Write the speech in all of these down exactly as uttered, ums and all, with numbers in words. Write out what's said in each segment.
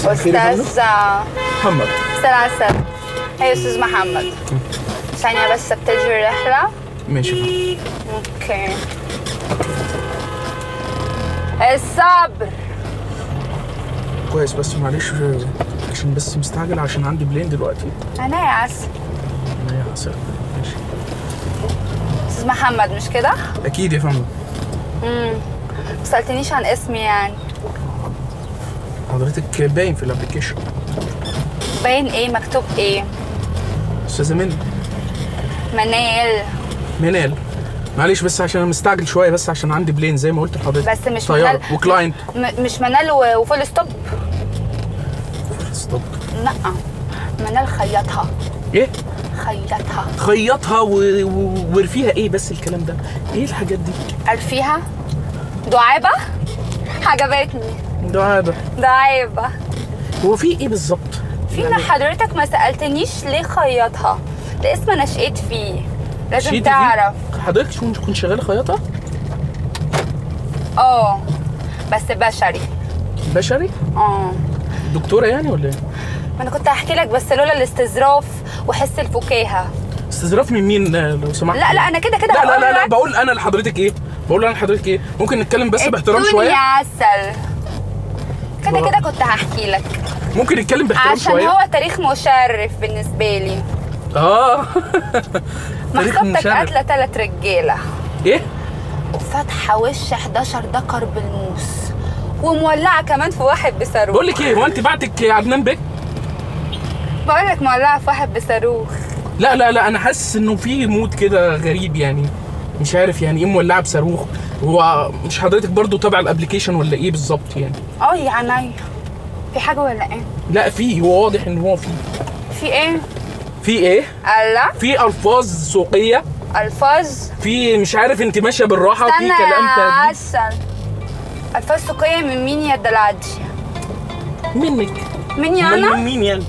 استاذ محمد. سلاسل. هي استاذ محمد. ثانية بس بتجري الرحلة. ماشي يا فندم. اوكي. الصبر. كويس بس معلش عشان بس مستعجل عشان عندي بلين دلوقتي. انا يا عسل. انا يا عسل. ماشي. استاذ محمد مش كده؟ اكيد يا فندم. امم ما سألتنيش عن اسمي يعني. حضرتك باين في الابلكيشن. باين ايه؟ مكتوب ايه؟ استاذة منى. منال. منال. معلش بس عشان انا مستعجل شويه بس عشان عندي بلين زي ما قلت لحضرتك. بس مش طيارة منال وكلاينت. مش منال وفول ستوب. فول ستوب. لا منال خيطها. ايه؟ خيطها. خيطها وورفيها ايه بس الكلام ده؟ ايه الحاجات دي؟ عرفيها؟ دعابة؟ عجبتني. دعابة. دعابة. هو في ايه بالظبط؟ في يعني حضرتك ما سألتنيش ليه خيطها؟ ده اسم انا شقيت فيه. لازم تعرف. حضرتك شو كنت شغالة خياطة؟ اه بس بشري. بشري؟ اه. دكتورة يعني ولا ايه؟ ما انا كنت هحكي لك بس لولا الاستظراف وحس الفكاهة. استظراف من مين لو سمحت؟ لا لا انا كده كده لا لا لا لا بقول انا لحضرتك ايه؟ بقول انا لحضرتك ايه؟ ممكن نتكلم بس باحترام شوية؟ يا عسل. كده كده كنت هحكي لك. ممكن نتكلم باحترام شوية؟ عشان هو تاريخ مشرف بالنسبة لي. اه مخطبتك قاتلة تلات رجالة. ايه؟ وفاتحة وش حداشر دكر بالموس ومولعة كمان في واحد بصاروخ. بقول لك ايه هو انت بعتك عدنان بيه؟ بقول لك مولعة في واحد بصاروخ. لا لا لا انا حاسس انه في مود كده غريب يعني مش عارف يعني ايه مولعة بصاروخ. هو مش حضرتك برضو تابع الابلكيشن ولا ايه بالظبط يعني؟ اه يا عينيا. في حاجة ولا ايه؟ لا في هو واضح ان هو في. في ايه؟ في ايه؟ الله. في الفاظ سوقيه. الفاظ؟ في مش عارف انت ماشيه بالراحه في كلام تاني. عسل. الفاظ سوقيه من مين يا دلعدي؟ منك. مني انا؟ من مين يعني؟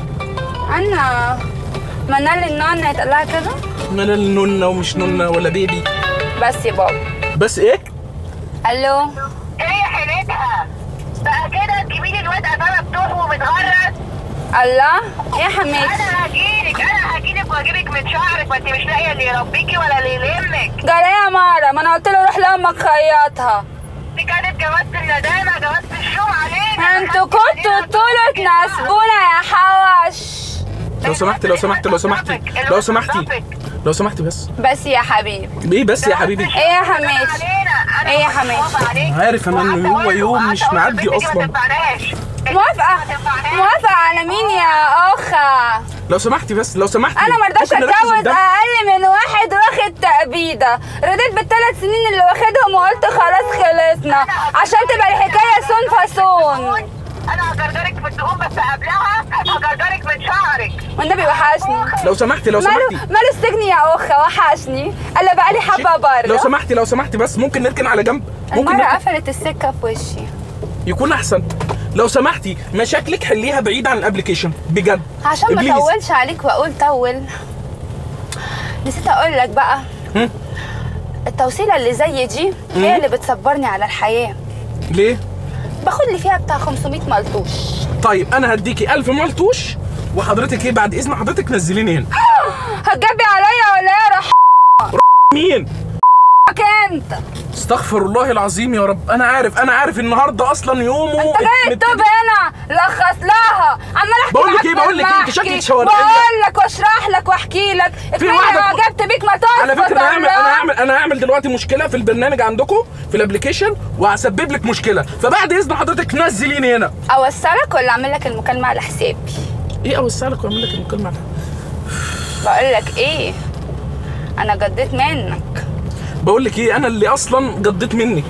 انا منال النونة يتقال لها كده؟ منال نونة ومش نونة ولا بيبي. بس يا بابا. بس ايه؟ الو. ايه يا حيلتها؟ بقى كده تجيبي لي الواد قفاه مفتوح ومتغرز؟ الله يا حماتي. انا هجيلك انا هجيلك واجيبك من شعرك ما انت مش لاقيه اللي يربيكي ولا اللي يلمك. جرى يا مارا ما انا قلت له روح لامك خيطها. دي كانت جوازة الندامه جوازة الشوم علينا. انتوا كنتوا طولوا تناسبونا يا حوش. لو سمحتي لو سمحتي لو سمحتي لو سمحتي لو سمحتي بس بس يا حبيبي. ايه بس يا حبيبي؟ ايه يا حماتي؟ ايه يا حماتي؟ عارف انا ان هو يوم مش معدي اصلا. موافقة موافقة على مين يا اخا؟ لو سمحتي بس لو سمحتي انا مرضاش اتجوز اقل من واحد واخد تأبيدة. رضيت بالثلاث سنين اللي واخدهم وقلت خلاص خلصنا عشان تبقى الحكاية سون فاسون. انا هجرجرك في الدهون بس قبلها هجرجرك من شعرك. والنبي وحشني. لو سمحتي لو سمحتي ماله ماله السجن يا اخا وحشني. الا بقالي حبة بره. لو سمحتي لو سمحتي بس ممكن نركن على جنب. ممكن المرة قفلت السكة في وشي. يكون احسن. لو سمحتي مشاكلك حليها بعيد عن الابلكيشن بجد عشان ما اطولش عليك واقول طول. نسيت اقول لك بقى هم؟ التوصيله اللي زي دي هم؟ هي اللي بتصبرني على الحياه. ليه؟ باخد لي فيها بتاع خمسمية ملطوش. طيب انا هديكي ألف ملطوش وحضرتك ايه بعد اذن حضرتك نزليني هنا. هتجبي عليا ولا ايه يا رح؟ مين؟ انت. استغفر الله العظيم يا رب. انا عارف انا عارف النهارده اصلا يومه. انت جاي تطب هنا لخص لها عمال احكي بقول لك ايه بقول لك ايه انت شكلك شوارعيه. بقول لك واشرح لك واحكي لك. في واحده جبت بيك مطاف. على فكره انا هعمل انا هعمل انا هعمل دلوقتي مشكله في البرنامج عندكم في الابلكيشن وهسبب لك مشكله فبعد اذن حضرتك نزليني هنا. اوصلك ولا اعمل لك المكالمه على حسابي؟ ايه اوصلك واعمل لك المكالمه على بقول لك ايه انا جديت منك. بقول لك ايه انا اللي اصلا جديت منك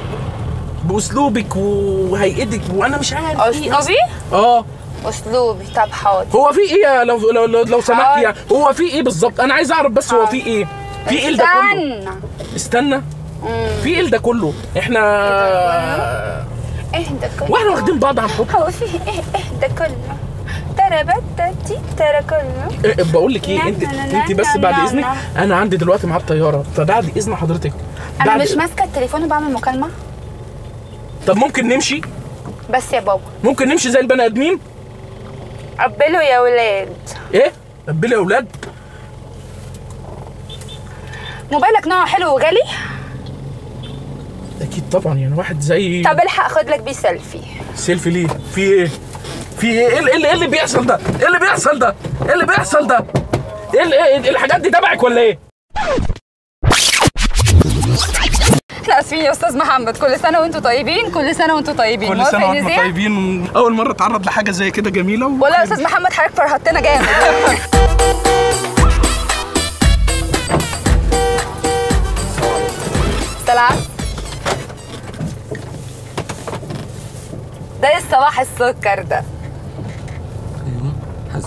باسلوبك وهيئتك وانا مش عارف اسلوبي؟ اه اسلوبي. طب حاضر. هو في ايه لو لو لو, لو سمحتي يعني هو في ايه بالظبط؟ انا عايز اعرف بس هو في ايه؟ في ايه ده كله؟ استنى استنى مم. في ايه ده كله؟ احنا ايه ده كله؟ واحنا واخدين بعض عن حب. هو في ايه ايه ده كله؟ ترى بتتي ترى كله. إيه بقول لك ايه انت انت بس بعد اذنك انا عندي دلوقتي مع الطياره فبعد اذن حضرتك انا مش ماسكه التليفون وبعمل مكالمه. طب ممكن نمشي؟ بس يا بابا ممكن نمشي زي البني ادمين؟ قبلوا يا ولاد. ايه؟ قبلوا يا ولاد؟ موبايلك نوعه حلو وغالي؟ اكيد طبعا، يعني واحد زي. طب الحق خد لك بيه سيلفي. سيلفي ليه؟ في ايه؟ في ايه؟ ايه اللي, إيه اللي بيحصل ده؟ ايه اللي بيحصل ده؟ ايه اللي بيحصل ده؟ ايه اللي إيه الحاجات دي تبعك ولا ايه؟ احنا اسفين يا استاذ محمد، كل سنه وانتم طيبين، كل سنه وانتم طيبين. كل سنه وانتم طيبين. اول مره اتعرض لحاجه زي كده جميله و... والله يا استاذ محمد حضرتك فرهدتنا جامد. سلام. ده الصباح السكر ده. ايوه حسن.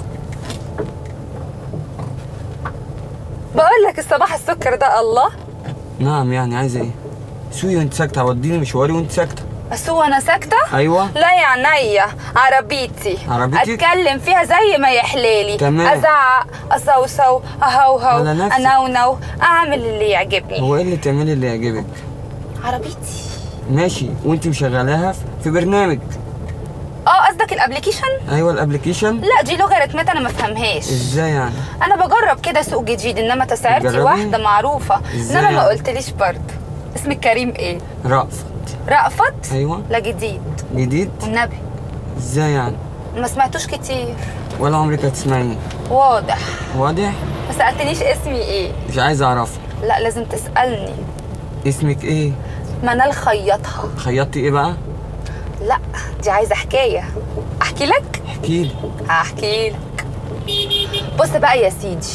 بقول لك الصباح السكر ده. الله. نعم، يعني عايزه ايه؟ سوي وانت ساكته، هوديني مشواري وانت ساكته. بس هو انا ساكته؟ ايوه. لا يا عينيا، عربيتي عربيتك؟ اتكلم فيها زي ما يحلالي. تمام. ازعق، اصوصو، اهوهو، على نفسك. انونو، اعمل اللي يعجبني. هو ايه اللي تعملي اللي يعجبك؟ عربيتي. ماشي، وانت مشغلاها في برنامج. اه قصدك الابلكيشن؟ ايوه الابلكيشن. لا دي لغه رتمات انا ما افهمهاش. ازاي يعني؟ انا بجرب كده سوق جديد، انما تسعيرتي بتجربي؟ واحده معروفه. إزاي انما ما يعني؟ قلتليش برضه اسمك كريم ايه؟ رأفت. رأفت؟ ايوه. لا جديد. جديد؟ والنبي ازاي يعني؟ ما سمعتوش كتير. ولا عمرك هتسمعيه. واضح. واضح؟ ما سألتنيش اسمي ايه؟ مش عايز اعرفه. لا لازم تسألني. اسمك ايه؟ منال خيطها. خيطتي ايه بقى؟ لا دي عايزه حكايه. احكي لك؟ احكي لي. هحكي لك. بص بقى يا سيدي،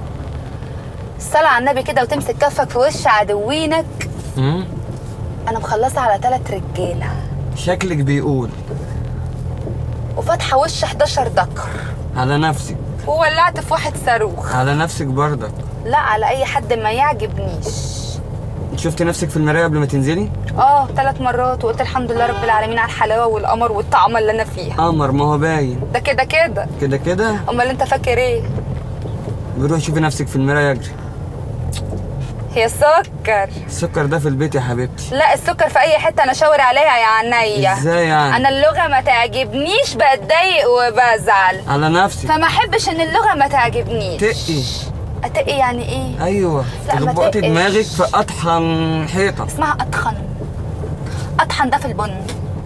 الصلاة على النبي كده وتمسك كفك في وش عدوينك. امم انا مخلصه على ثلاث رجاله شكلك بيقول. وفاتحه وش حداشر دكر. على نفسك. وولعت في واحد صاروخ. على نفسك برضك. لا على اي حد ما يعجبنيش. شفتي نفسك في المرايه قبل ما تنزلي؟ اه ثلاث مرات، وقلت الحمد لله رب العالمين على الحلاوه والقمر والطعمه اللي انا فيها. قمر، ما هو باين. ده كده كده. كده كده. امال انت فاكر ايه؟ بروح شوفي نفسك في المرايه اجري. هي سكر. السكر ده في البيت يا حبيبتي. لا السكر في اي حته انا شاور عليها يا عينيا. ازاي يعني؟ انا اللغه ما تعجبنيش بتضايق وبزعل. على نفسك. فما احبش ان اللغه ما تعجبنيش. تقي. اتقي يعني ايه؟ ايوه. لا ما تخبطي تقش. دماغك في اطحن حيطه. اسمها اطحن. اطحن ده في البن.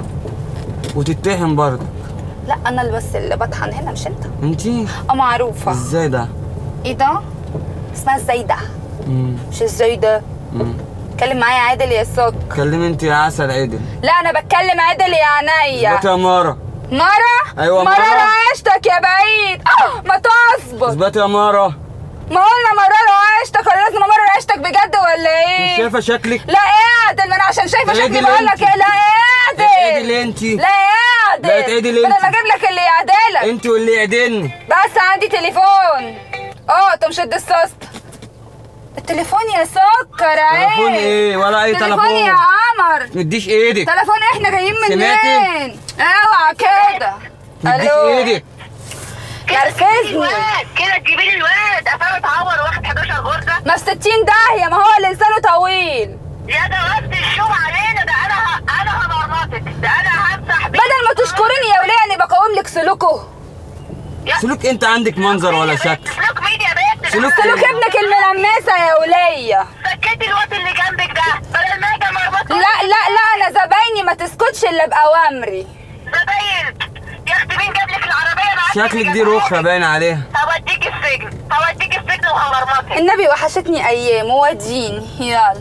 وتتحن برضه. لا انا اللي بس اللي بطحن هنا مش انت. انتي؟ اه معروفه. ازاي ده؟ ايه ده؟ اسمها ازاي ده. امم مش ازاي ده. امم اتكلم معايا عادل يا سك. كلمي انت يا عسل عدل. لا انا بتكلم عادل يا عينيا. اثبتي يا مارا. مارا؟ ايوه مارا. مارا. عشتك يا بعيد. اه ما تصبر. اثبتي يا مارا. ما قلنا مرة عشتك ولا لازم مرة عشتك بجد ولا ايه؟ مش شايفه شكلك؟ لا اعدل، ما انا عشان شايفه تعدل شكلي بقول لك انت. ايه. لا اعدل. تعدل انت. لا اعدل. لا تعدل انت. انا بجيب لك اللي يعدلك. انت واللي يعدلني. بس عندي تليفون. اه انت مش الدسوست. التليفون يا سكر عيب. تليفون ايه ولا اي تليفون؟ تليفون يا قمر. مديش ايدك. تليفون احنا جايين منين؟ سمعتي؟ اوعى كده. مديش الو. ايدك. نرفزني. الواد كده تجيبي لي الواد افهم اتعور واخد حداشر غرزه. ما في ستين داهية، ما هو اللي لسانه طويل. يا ده وقت الشوم علينا، ده انا ه... انا همرمطك، ده انا همسح بيه. بدل ما تشكرني يا وليه اني بقوم لك سلوكه. يا- سلوك انت عندك منظر ولا يا بنت، شكل؟ سلوك مين يا بنت؟ سلوك ده سلوك ابنك الملمسة يا ولية. سكتي الواد اللي جنبك ده بدل ما اجي امرمطك. لا لا لا انا زبايني ما تسكتش الا باوامري. زباين يا اختي مين جاب لك العربيه معاك؟ شكلك دي رخرة باين عليها. هوديك السجن، هوديك السجن وهمرمطك. النبي وحشتني ايام وديني. يلا.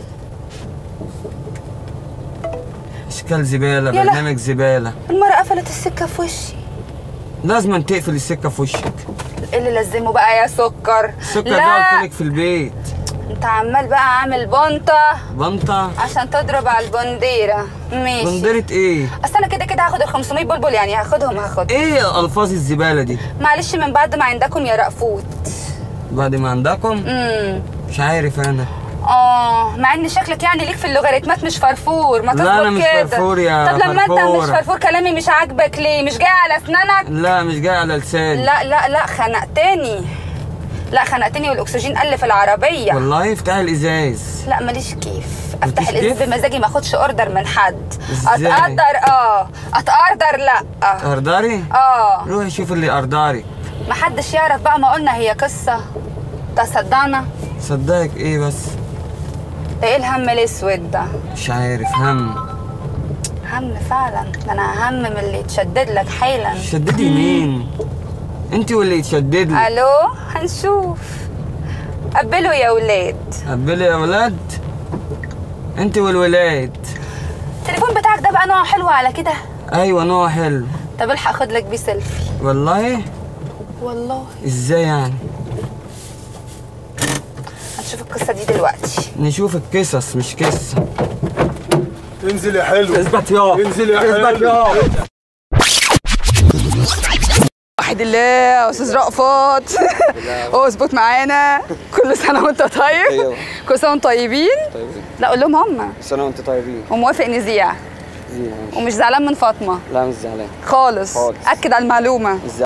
اشكال زبالة، يلا. برنامج زبالة. المرة قفلت السكة في وشي. لازم تقفل السكة في وشك. ايه اللي لزمه بقى يا سكر؟ السكر لا ده قلت لك في البيت. انت عمال بقى عامل بنطة بنطة. عشان تضرب على البنديرة. ماشي. بندرة ايه؟ اصل انا كده كده هاخد ال خمسمية بلبل، يعني هاخدهم هاخدهم. ايه الفاظ الزبالة دي؟ معلش من بعد ما عندكم يا رأفوت. بعد ما عندكم؟ امم مش عارف انا. اه مع ان شكلك يعني ليك في اللوغاريتمات مش فرفور. ما تظبط لا انا مش كده. فرفور يا طب لما انت فرفورة. مش فرفور كلامي مش عاجبك ليه؟ مش جاي على اسنانك؟ لا مش جاي على لساني. لا لا لا خنقتني. لا خنقتني والاكسجين قل في العربيه. والله افتحي الازاز. لا ماليش كيف افتح مالكيش الازاز كيف؟ بمزاجي، ما اخدش اوردر من حد. إزاي؟ اتقدر اه اتقدر لا. ارداري؟ اه روحي شوف اللي ارداري. محدش يعرف بقى، ما قلنا هي قصه. تصدقنا؟ صدقك ايه بس؟ ايه الهم الاسود ده؟ مش عارف. هم هم فعلا، ده انا هم من اللي يتشدد لك حالا. شددي مين؟ انت واللي يتشدد لي. الو هنشوف. قبلوا يا ولاد. قبلي يا ولاد. انت والولاد. التليفون بتاعك ده بقى نوعه حلو على كده. ايوه نوع حلو. طب الحق خد لك بيه سيلفي. والله؟ والله ازاي يعني؟ هنشوف القصه دي دلوقتي. نشوف القصص مش قصه. انزل يا حلو. اثبت يا انزل يا حلو. اثبت يا واحد الله يا استاذ رأفت. اظبط معانا. كل سنه وانت طيب. ايوه كل سنه وانتم طيبين. طيبين. لا قول لهم هم. سنة وانت طيبين. وموافق نذيع زين. ومش زعلان من فاطمه لا مش زعلان خالص. خالص. اكد على المعلومه.